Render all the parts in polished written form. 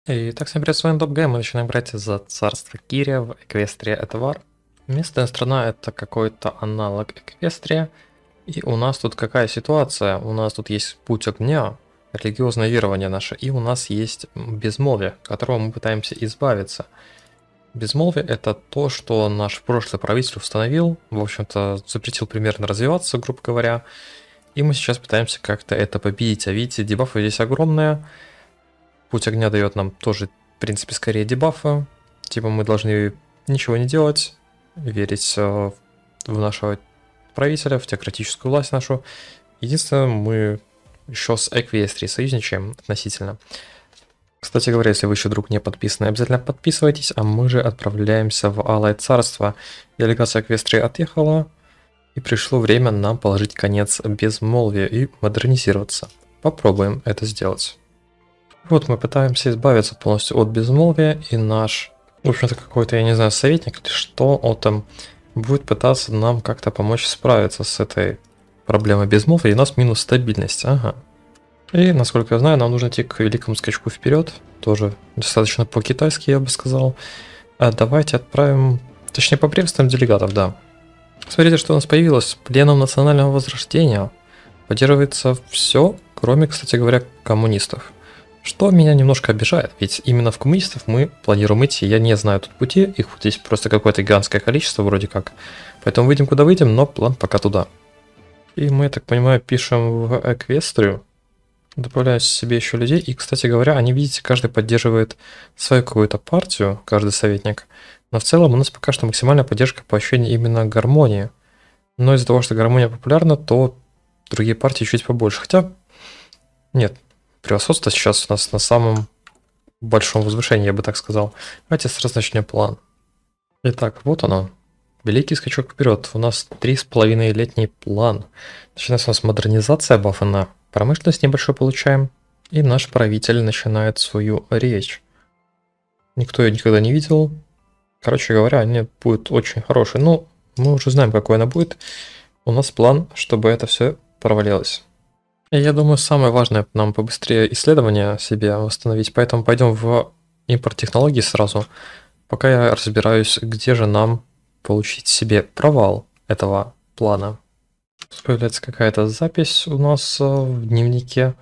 Итак, всем привет, с вами DopGame. Мы начинаем играть за царство Кирия в Эквестрия Этвар. Местная страна это какой-то аналог Эквестрия. И у нас тут какая ситуация? У нас тут есть путь огня, религиозное верование наше, и у нас есть безмолвие, от которого мы пытаемся избавиться. Безмолвие это то, что наш прошлый правитель установил, в общем-то запретил примерно развиваться, грубо говоря. И мы сейчас пытаемся как-то это победить. А видите, дебафы здесь огромные. Путь огня дает нам тоже, в принципе, скорее дебафы. Типа мы должны ничего не делать, верить в нашего правителя, в теократическую власть нашу. Единственное, мы еще с Эквестрией союзничаем относительно. Кстати говоря, если вы еще вдруг не подписаны, обязательно подписывайтесь, а мы же отправляемся в Алое Царство. Делегация Эквестрии отъехала, и пришло время нам положить конец безмолвию и модернизироваться. Попробуем это сделать. Вот мы пытаемся избавиться полностью от безмолвия, и наш, в общем-то, какой-то, я не знаю, советник или что, он там будет пытаться нам как-то помочь справиться с этой проблемой безмолвия, и у нас минус стабильность, ага. И, насколько я знаю, нам нужно идти к великому скачку вперед, тоже достаточно по-китайски, я бы сказал. А давайте отправим, точнее, поприветствуем делегатов, да. Смотрите, что у нас появилось, пленом национального возрождения. Поддерживается все, кроме, кстати говоря, коммунистов. Что меня немножко обижает, ведь именно в коммунистов мы планируем идти, я не знаю тут пути, их здесь просто какое-то гигантское количество вроде как. Поэтому выйдем куда выйдем, но план пока туда. И мы, я так понимаю, пишем в Эквестрию, добавляем себе еще людей, и, кстати говоря, они, видите, каждый поддерживает свою какую-то партию, каждый советник. Но в целом у нас пока что максимальная поддержка по ощущению именно гармонии. Но из-за того, что гармония популярна, то другие партии чуть побольше, хотя нет. Превосходство сейчас у нас на самом большом возвышении, я бы так сказал. Давайте сразу начнем план. Итак, вот оно. Великий скачок вперед. У нас 3,5-летний план. Начинается у нас модернизация бафа на промышленность небольшой получаем. И наш правитель начинает свою речь. Никто ее никогда не видел. Короче говоря, она будет очень хорошей. Ну, мы уже знаем, какой она будет. У нас план, чтобы это все провалилось. Я думаю, самое важное нам побыстрее исследования себе восстановить, поэтому пойдем в импорт технологий сразу, пока я разбираюсь, где же нам получить себе провал этого плана. Появляется какая-то запись у нас в дневнике.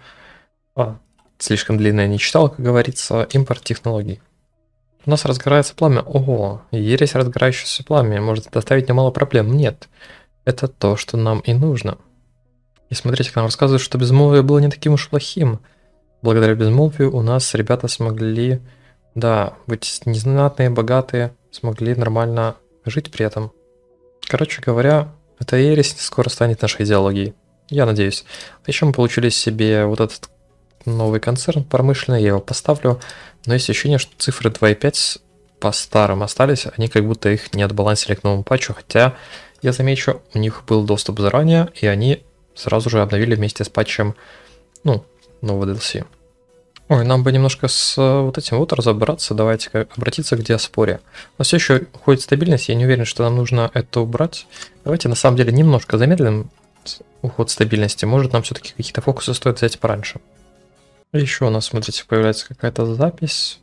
Слишком длинная, не читал, как говорится, импорт технологий. У нас разгорается пламя. Ого, ересь разгорающееся пламя может доставить немало проблем. Нет, это то, что нам и нужно. И смотрите, как нам рассказывают, что безмолвие было не таким уж плохим. Благодаря безмолвию у нас ребята смогли, да, быть незнатные, богатые, смогли нормально жить при этом. Короче говоря, эта ересь скоро станет нашей идеологией. Я надеюсь. А еще мы получили себе вот этот новый концерн промышленный, я его поставлю. Но есть ощущение, что цифры 2.5 по старым остались, они как будто их не отбалансили к новому патчу. Хотя, я замечу, у них был доступ заранее, и они сразу же обновили вместе с патчем, ну, нового DLC. Ой, нам бы немножко с вот этим вот разобраться. Давайте обратиться к диаспоре. У нас все еще уходит стабильность, я не уверен, что нам нужно это убрать. Давайте на самом деле немножко замедлим уход стабильности. Может, нам все-таки какие-то фокусы стоит взять пораньше. И еще у нас, смотрите, появляется какая-то запись.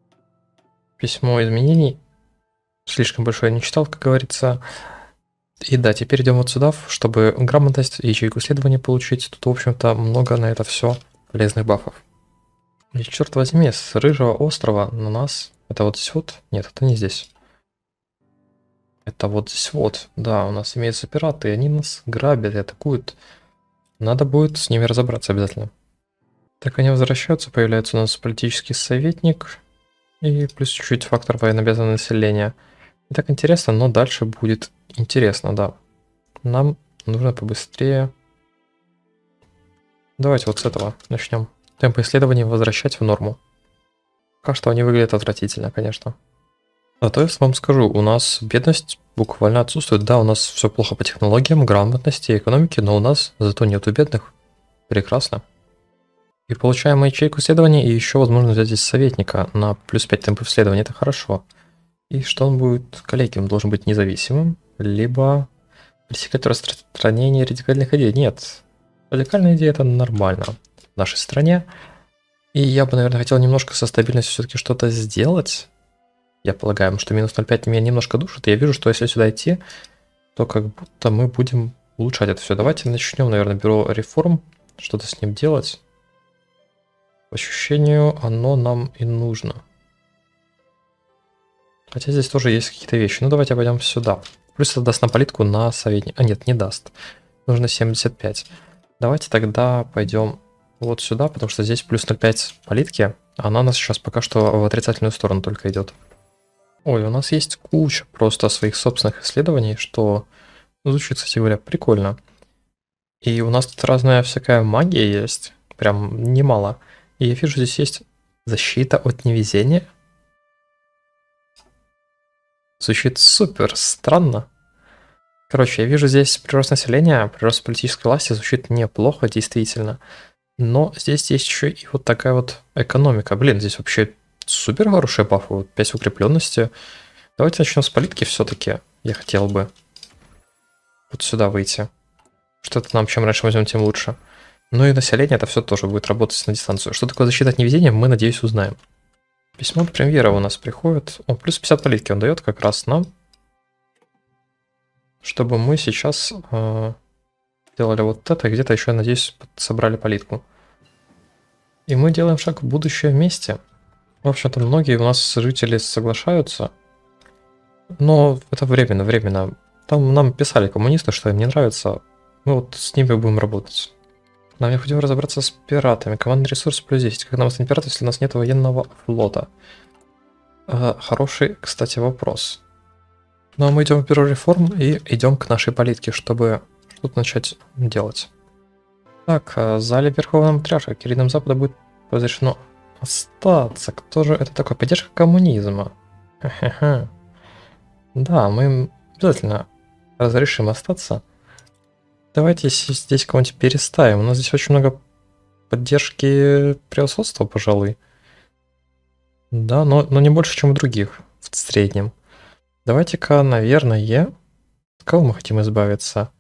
Письмо изменений. Слишком большое не читал, как говорится. И да, теперь идем вот сюда, чтобы грамотность и ячейку исследования получить. Тут, в общем-то, много на это все полезных бафов. И черт возьми, с Рыжего острова на нас... Это вот здесь вот? Нет, это не здесь. Это вот здесь вот. Да, у нас имеются пираты, и они нас грабят и атакуют. Надо будет с ними разобраться обязательно. Так они возвращаются, появляется у нас политический советник. И плюс чуть-чуть фактор военнообязанного населения. Не так интересно, но дальше будет интересно, да. Нам нужно побыстрее. Давайте вот с этого начнем. Темпы исследований возвращать в норму. Пока что они выглядят отвратительно, конечно. А то я вам скажу, у нас бедность буквально отсутствует. Да, у нас все плохо по технологиям, грамотности и экономике, но у нас зато нету бедных. Прекрасно. И получаем мы ячейку исследований, и еще возможно взять здесь советника на плюс 5 темпов исследований. Это хорошо. И что он будет коллегиум? Должен быть независимым, либо пресекать распространение радикальных идей. Нет, радикальные идеи это нормально в нашей стране. И я бы, наверное, хотел немножко со стабильностью все-таки что-то сделать. Я полагаю, что минус 0,5 меня немножко душит, и я вижу, что если сюда идти, то как будто мы будем улучшать это все. Давайте начнем, наверное, бюро реформ, что-то с ним делать. По ощущению, оно нам и нужно. Хотя здесь тоже есть какие-то вещи. Ну, давайте пойдем сюда. Плюс это даст нам политику на советник. А нет, не даст. Нужно 75. Давайте тогда пойдем вот сюда, потому что здесь плюс 0,5 политики. Она у нас сейчас пока что в отрицательную сторону только идет. Ой, у нас есть куча просто своих собственных исследований, что звучит, кстати говоря, прикольно. И у нас тут разная всякая магия есть. Прям немало. И я вижу, здесь есть защита от невезения. Звучит супер странно. Короче, я вижу здесь прирост населения, прирост политической власти звучит неплохо, действительно. Но здесь есть еще и вот такая вот экономика. Блин, здесь вообще супер хорошие бафы. Вот 5 укрепленности. Давайте начнем с политики все-таки. Я хотел бы вот сюда выйти. Что-то нам чем раньше возьмем, тем лучше. Ну и население это все тоже будет работать на дистанцию. Что такое защита от невезения, мы, надеюсь, узнаем. Письмо от премьера у нас приходит. О, плюс 50 политики он дает как раз нам. Чтобы мы сейчас делали вот это, и где-то еще, я надеюсь, собрали политику. И мы делаем шаг в будущее вместе. В общем-то, многие у нас жители соглашаются. Но это временно. Там нам писали коммунисты, что им не нравится. Мы вот с ними будем работать. Нам необходимо разобраться с пиратами. Командный ресурс плюс 10. Как нам станет пиратом, если у нас нет военного флота? Хороший, кстати, вопрос. Ну а мы идем в бюро реформ и идем к нашей политике, чтобы что-то начать делать. Так, в зале Верховного Матриарха Киринам Запада будет разрешено остаться. Кто же это такой? Поддержка коммунизма. Ха-ха-ха. Да, мы им обязательно разрешим остаться. Давайте здесь кого-нибудь переставим. У нас здесь очень много поддержки превосходства, пожалуй. Да, но не больше, чем у других в среднем. Давайте-ка, наверное, от кого мы хотим избавиться?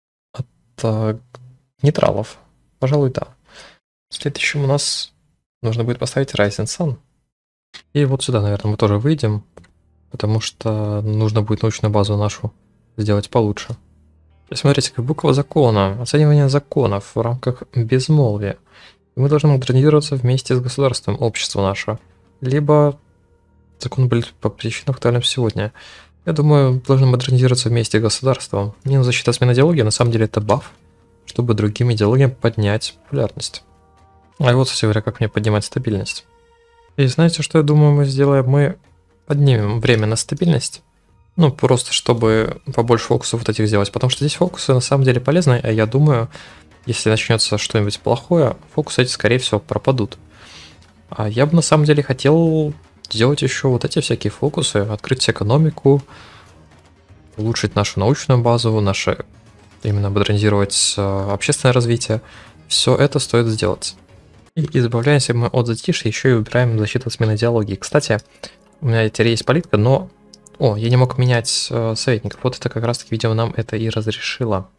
От нейтралов. Пожалуй, да. Следующим у нас нужно будет поставить Rising Sun. И вот сюда, наверное, мы тоже выйдем, потому что нужно будет научную базу нашу сделать получше. Смотрите, как буква закона, оценивание законов в рамках безмолвия. Мы должны модернизироваться вместе с государством, общество наше. Либо закон будет по причинам актуальным сегодня. Я думаю, должны модернизироваться вместе с государством. Минус защита смены идеологии, на самом деле это баф, чтобы другим идеологиям поднять популярность. А вот, кстати говоря, как мне поднимать стабильность. И знаете, что я думаю мы сделаем? Мы поднимем время на стабильность. Ну, просто чтобы побольше фокусов вот этих сделать. Потому что здесь фокусы на самом деле полезны, а я думаю, если начнется что-нибудь плохое, фокусы эти, скорее всего, пропадут. А я бы на самом деле хотел сделать еще вот эти всякие фокусы, открыть экономику, улучшить нашу научную базу, наше именно модернизировать общественное развитие. Все это стоит сделать. И избавляемся мы от затишья, еще и убираем защиту от смены идеологии. Кстати, у меня теперь есть политика, но... О, я не мог менять советников. Вот это как раз таки, видимо, нам это и разрешило.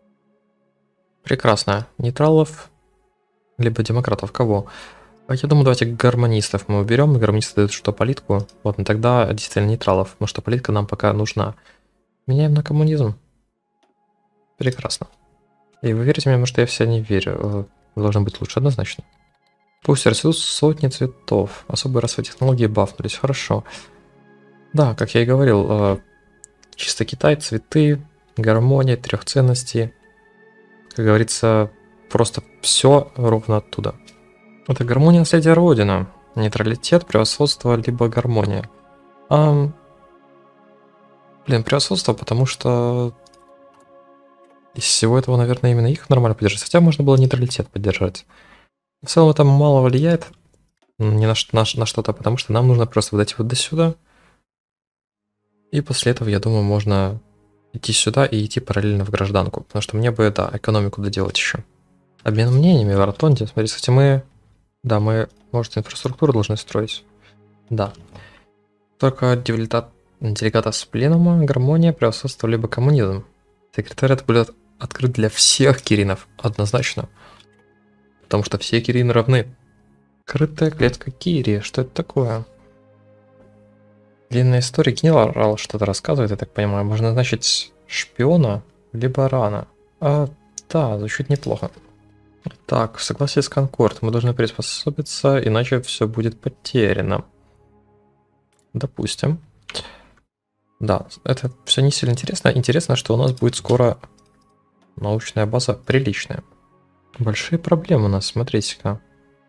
Прекрасно. Нейтралов, либо демократов. Кого? Я думаю, давайте гармонистов мы уберем. Гармонисты дают что, политику? Ладно, тогда действительно нейтралов, потому что политика нам пока нужна. Меняем на коммунизм. Прекрасно. И вы верите мне, потому что я все не верю. Должно быть лучше, однозначно. Пусть растут сотни цветов. Особые расовые технологии бафнулись. Хорошо. Да, как я и говорил, чисто Китай, цветы, гармония, трех ценностей. Как говорится, просто все ровно оттуда. Это гармония, наследия Родина. Нейтралитет, превосходство, либо гармония. Блин, превосходство, потому что из всего этого, наверное, именно их нормально поддержать. Хотя можно было нейтралитет поддержать. В целом это мало влияет ни на что-то, потому что нам нужно просто вот эти вот до сюда. И после этого, я думаю, можно идти сюда и идти параллельно в гражданку. Потому что мне бы, да, экономику доделать еще. Обмен мнениями в Ротонде. Смотрите, кстати, мы... Да, мы, может, инфраструктуру должны строить. Да. Только делегата с пленума, гармония, превосходство, либо коммунизм. Секретариат будет открыт для всех киринов, однозначно. Потому что все кирины равны. Крытая клетка Кири. Что это такое? Длинная история. Генерал что-то рассказывает, я так понимаю. Можно назначить шпиона, либо рана. Да, звучит неплохо. Так, в согласии с Конкорд мы должны приспособиться, иначе все будет потеряно. Допустим. Да, это все не сильно интересно. Интересно, что у нас будет скоро научная база приличная. Большие проблемы у нас, смотрите-ка.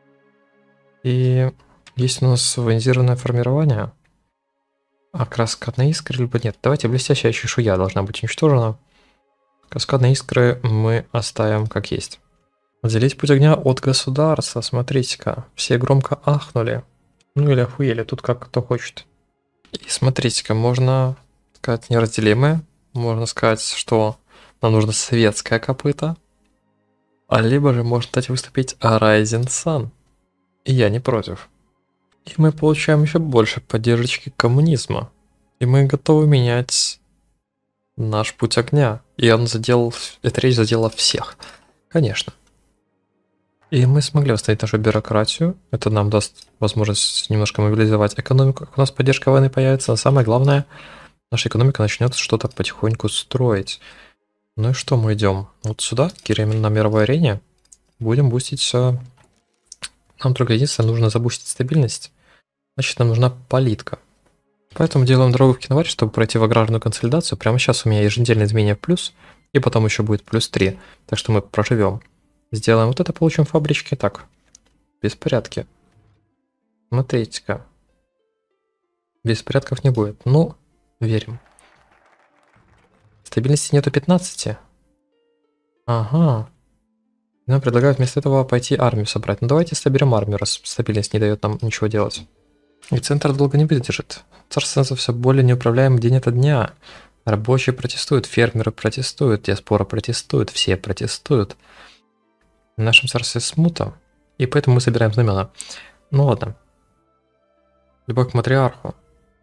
И есть у нас военизированное формирование. А каскадные искры либо нет. Давайте блестящая чешуя должна быть уничтожена. Каскадные искры мы оставим как есть. Отделить путь огня от государства. Смотрите-ка. Все громко ахнули. Ну или охуели. Тут как кто хочет. И смотрите-ка. Можно сказать неразделимое. Можно сказать, что нам нужно светское копыто. А либо же можно дать выступить Rising Sun. И я не против. И мы получаем еще больше поддержки коммунизма. И мы готовы менять наш путь огня. И он задел, эта речь задела всех. Конечно. И мы смогли восстановить нашу бюрократию. Это нам даст возможность немножко мобилизовать экономику. Как у нас поддержка войны появится. Но самое главное, наша экономика начнет что-то потихоньку строить. Ну и что, мы идем вот сюда, Кирим, на мировой арене. Будем бустить. Нам только единственное, нужно забустить стабильность. Значит, нам нужна политика. Поэтому делаем дорогу в киноварь, чтобы пройти в аграрную консолидацию. Прямо сейчас у меня еженедельное изменение в плюс. И потом еще будет плюс 3. Так что мы проживем. Сделаем вот это, получим фабрички. Так, беспорядки. Смотрите-ка. Беспорядков не будет. Ну, верим. Стабильности нету 15. Ага. Нам предлагают вместо этого пойти армию собрать. Ну давайте соберем армию, раз стабильность не дает нам ничего делать. И центр долго не выдержит. Царство все более неуправляем день ото дня. Рабочие протестуют, фермеры протестуют, диаспора протестует, все протестуют. В нашем царстве смута, и поэтому мы собираем знамена. Ну ладно. Любовь к матриарху.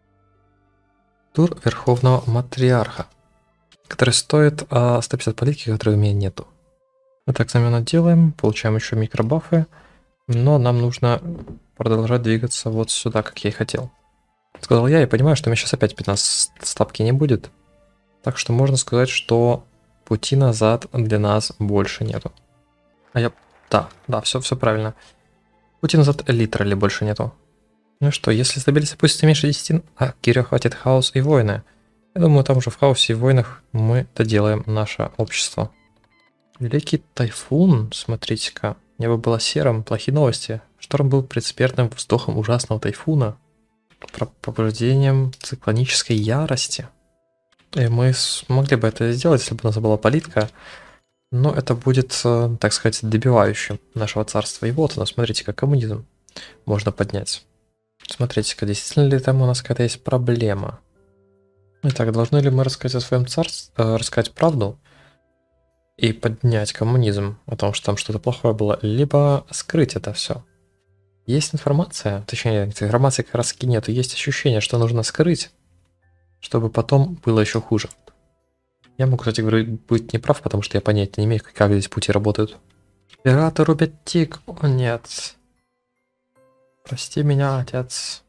Тур Верховного Матриарха, который стоит 150 политики, которые у меня нету. Итак, знамена делаем, получаем еще микробафы, но нам нужно продолжать двигаться вот сюда, как я и хотел. Сказал я и понимаю, что у меня сейчас опять 15 стапки не будет. Так что можно сказать, что пути назад для нас больше нету. Да, все правильно. Пути назад литерали больше нету. Ну что, если стабильность опустится меньше 10, Кирю хватит хаос и войны. Я думаю, там уже в хаосе и войнах мы доделаем наше общество. Великий тайфун, смотрите-ка. Небо было серым, плохие новости. Шторм был предсмертным вздохом ужасного тайфуна. Пробуждением циклонической ярости. И мы смогли бы это сделать, если бы у нас была политика. Но это будет, так сказать, добивающим нашего царства. И вот у нас, смотрите-ка, коммунизм можно поднять. Смотрите-ка, действительно ли там у нас какая-то есть проблема? Итак, должны ли мы рассказать о своем царстве, рассказать правду и поднять коммунизм о том, что там что-то плохое было, либо скрыть это все? Есть информация, точнее, информации как раз таки нету, есть ощущение, что нужно скрыть, чтобы потом было еще хуже. Я могу, кстати говоря, быть неправ, потому что я понятия не имею, как здесь пути работают. Пираты рубят тик. О нет. Прости меня, отец.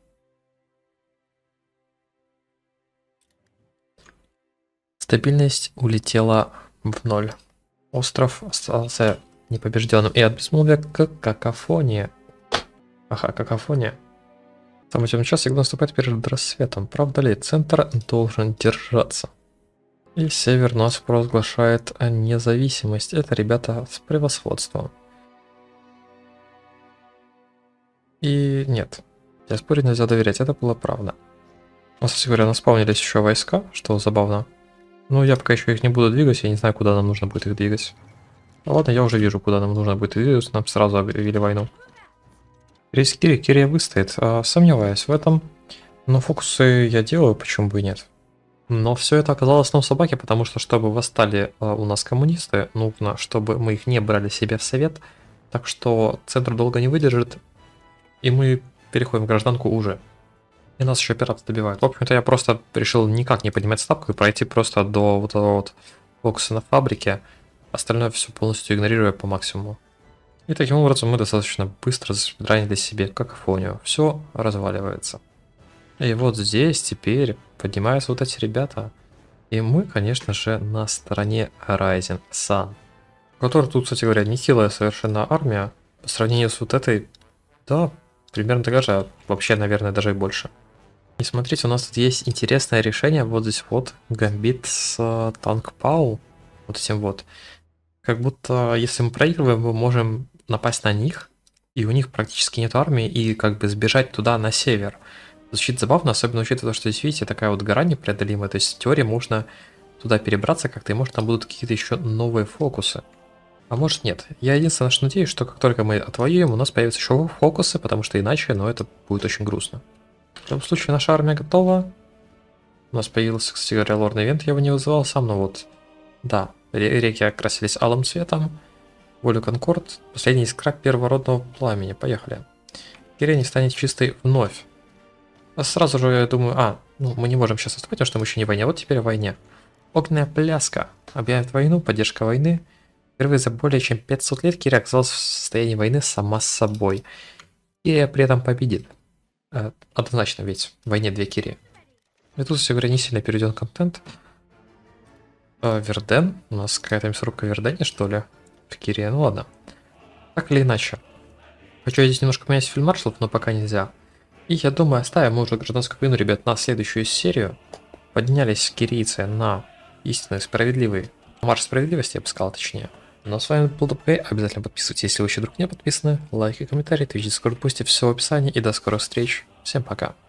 Стабильность улетела в ноль. Остров остался непобежденным. И от безмолвия к какофонии. Ага, какофония. Самый темный час всегда наступает перед рассветом. Правда ли, центр должен держаться? И север нас провозглашает независимость. Это ребята с превосходством. И нет, я спорить нельзя доверять, это была правда. У нас, кстати говоря, наспавнились еще войска, что забавно. Но я пока еще их не буду двигать, я не знаю, куда нам нужно будет их двигать. Ну ладно, я уже вижу, куда нам нужно будет их двигать, нам сразу объявили войну. Рейс Кирия выстоит, сомневаюсь в этом. Но фокусы я делаю, почему бы и нет. Но все это оказалось сном собаки, потому что, чтобы восстали у нас коммунисты, нужно, чтобы мы их не брали себе в совет. Так что центр долго не выдержит, и мы переходим в гражданку уже. И нас еще пираты добивают. В общем-то, я просто решил никак не поднимать ставку и пройти просто до вот этого вот фокуса на фабрике. Остальное все полностью игнорируя по максимуму. И таким образом мы достаточно быстро заспидранили себе какофонию. Все разваливается. И вот здесь теперь поднимаются вот эти ребята. И мы, конечно же, на стороне Rising Sun. Который тут, кстати говоря, нехилая совершенно армия. По сравнению с вот этой, да, примерно такая же, а вообще, наверное, даже и больше. И смотрите, у нас тут есть интересное решение. Вот здесь вот гамбит с танк Пау. Вот этим вот. Как будто, если мы проигрываем, мы можем напасть на них, и у них практически нет армии, и как бы сбежать туда, на север. Звучит забавно, особенно учитывая, что здесь, видите, такая вот гора непреодолимая. То есть в теории можно туда перебраться как-то, и может там будут какие-то еще новые фокусы. А может нет. Я единственное, что надеюсь, что как только мы отвоюем, у нас появятся еще фокусы, потому что иначе, ну, это будет очень грустно. В любом случае, наша армия готова. У нас появился, кстати говоря, лорный ивент, я его не вызывал сам, но вот... Да, реки окрасились алым цветом. Волю Конкорд. Последний искра первородного пламени. Поехали. Кирия не станет чистой вновь. А сразу же я думаю, ну мы не можем сейчас отступать, потому что мы еще не в войне. Вот теперь в войне. Огненная пляска. Объявит войну, поддержка войны. Впервые за более чем 500 лет Кирия оказалась в состоянии войны сама с собой. Кирия при этом победит. Однозначно, ведь в войне две Кирии. И тут, все говоря, не сильно перейден контент. Верден. У нас какая-то мясорубка в Вердене, что ли? В Кирии. Ну ладно. Так или иначе. Хочу я здесь немножко поменять фельдмаршалов, но пока нельзя. И я думаю, оставим мы уже гражданскую войну, ребят, на следующую серию. Поднялись кирийцы на истинный справедливый марш справедливости, я бы сказал, точнее. Ну а с вами был ДП. Обязательно подписывайтесь, если вы еще вдруг не подписаны. Лайки, комментарии, твич, дискорд, пусти, все в описании. И до скорых встреч. Всем пока.